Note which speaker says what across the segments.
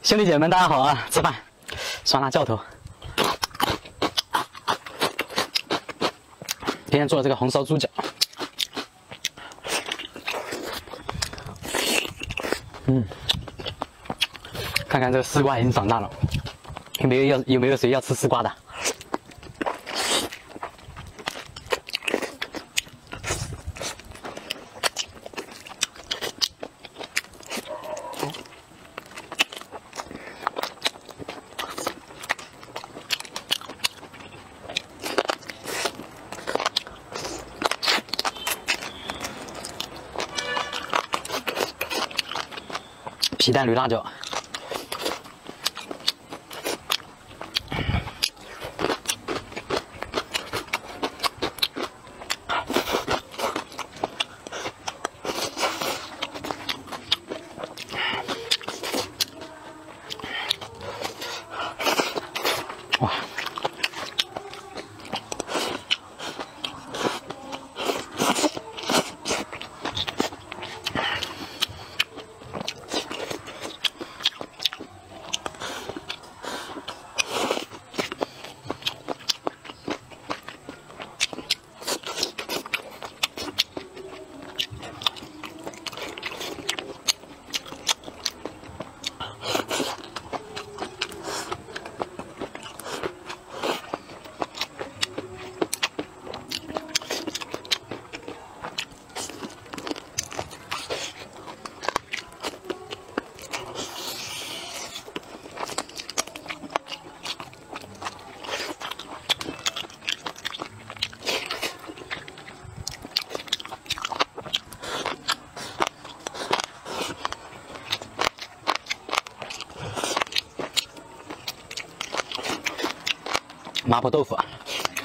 Speaker 1: 兄弟姐妹们，大家好啊！吃饭，酸辣教头。今天做了这个红烧猪脚。看看这个丝瓜已经长大了，有没有谁要吃丝瓜的？皮蛋驴辣椒，哇！麻婆豆腐啊！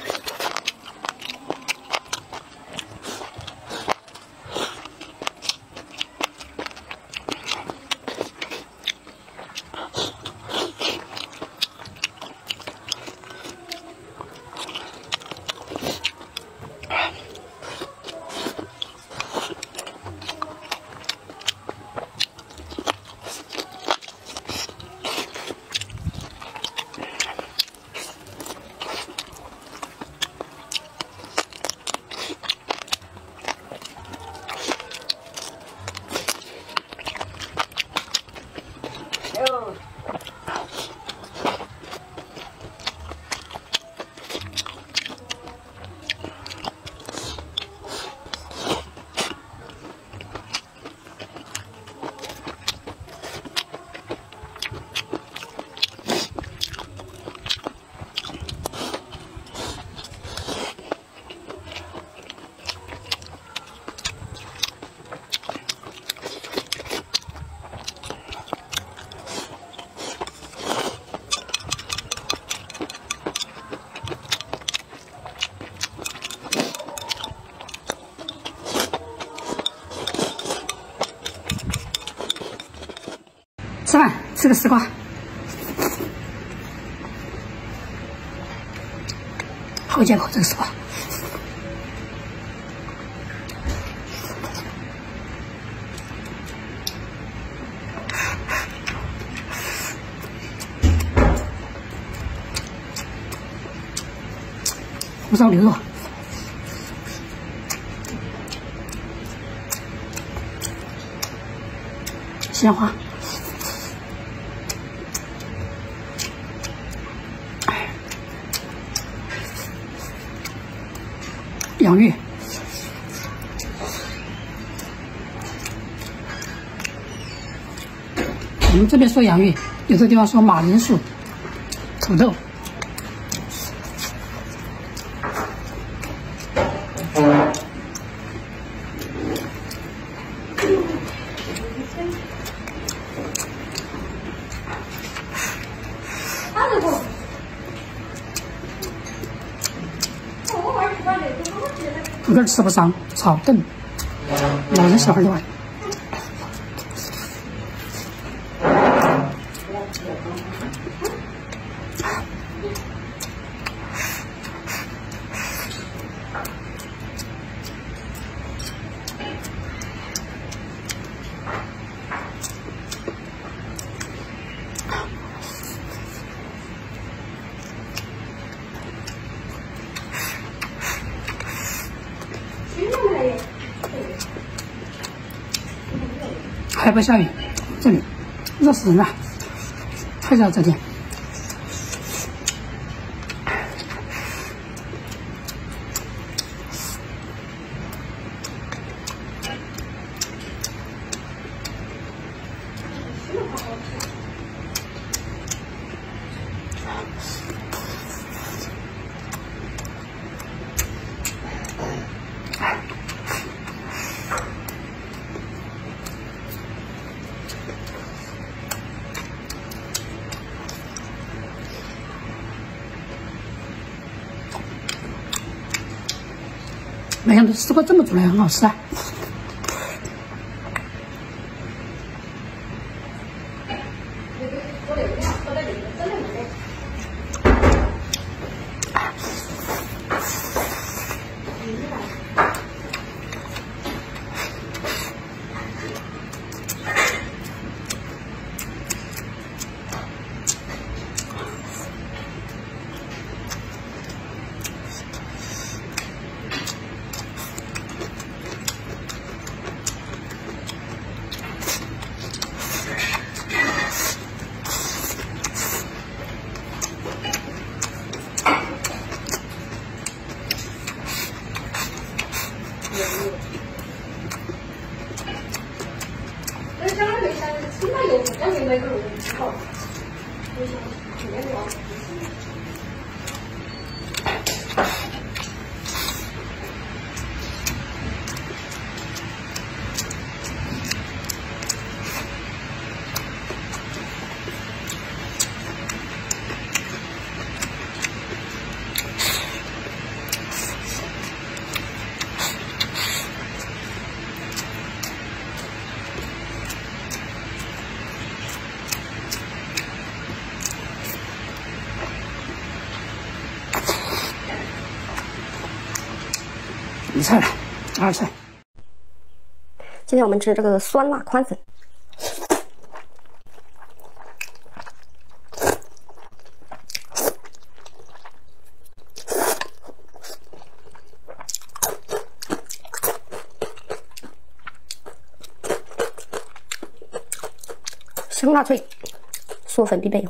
Speaker 2: 吃饭，吃个丝瓜，好解口这个丝瓜。红烧牛肉，鲜花。洋芋，我们这边说洋芋，有的地方说马铃薯、土豆。有点吃不上，炒炖，老人小孩都爱。 还不下雨，这里热死人了，太热了这天。没想到吃过这么煮的很好吃啊！一菜了，二菜。
Speaker 3: 今天我们吃这个酸辣宽粉。香辣脆，嗦粉必备。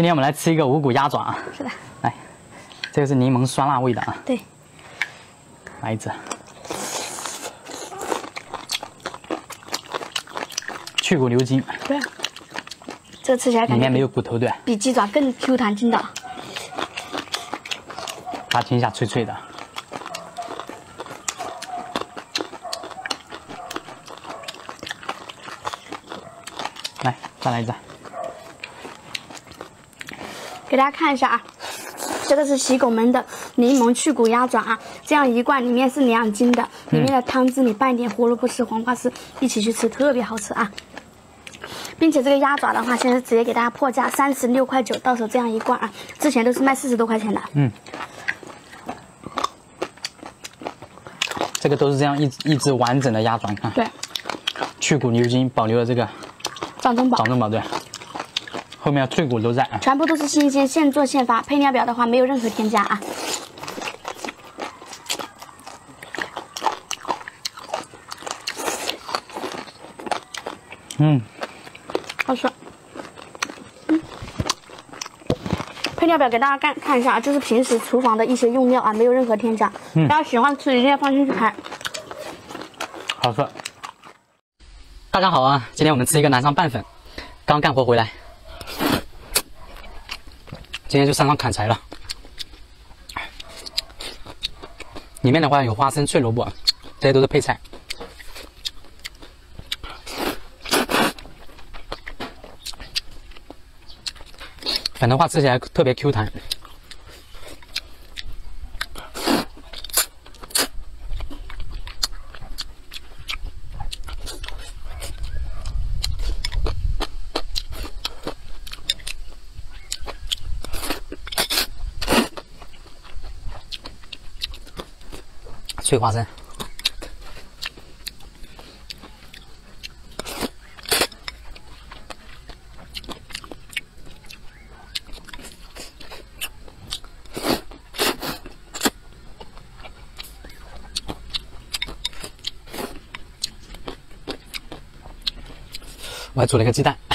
Speaker 1: 今天我们来吃一个五谷鸭爪啊。
Speaker 3: 是的。
Speaker 1: 来，这个是柠檬酸辣味的啊。
Speaker 3: 对。
Speaker 1: 来一只。去骨留筋。
Speaker 3: 对。这个吃起来感觉
Speaker 1: 里面没有骨头，对。
Speaker 3: 比鸡爪更 Q 弹劲道。
Speaker 1: 它听一下，脆脆的。来，再来一只。
Speaker 3: 给大家看一下啊，这个是喜拱门的柠檬去骨鸭爪啊，这样一罐里面是2斤的，里面的汤汁你拌一点胡萝卜丝、黄瓜丝一起去吃，特别好吃啊。并且这个鸭爪的话，现在直接给大家破价36.9块，到手这样一罐啊，之前都是卖40多块钱的。
Speaker 1: 这个都是这样一只完整的鸭爪，看。
Speaker 3: 对。
Speaker 1: 去骨留筋，保留了这个
Speaker 3: 掌中宝。
Speaker 1: 掌中宝，对。后面脆骨都在啊。
Speaker 3: 全部都是新鲜，现做现发。配料表的话没有任何添加啊。好吃。配料表给大家看一下啊，就是平时厨房的一些用料啊，没有任何添加。大家喜欢吃一定要放心去拍。
Speaker 1: 好吃。大家好啊，今天我们吃一个南昌拌粉，刚干活回来，今天就上场砍柴了。里面的话有花生、脆萝卜，这些都是配菜。粉的话吃起来特别 Q 弹。脆花生，我还煮了一个鸡蛋。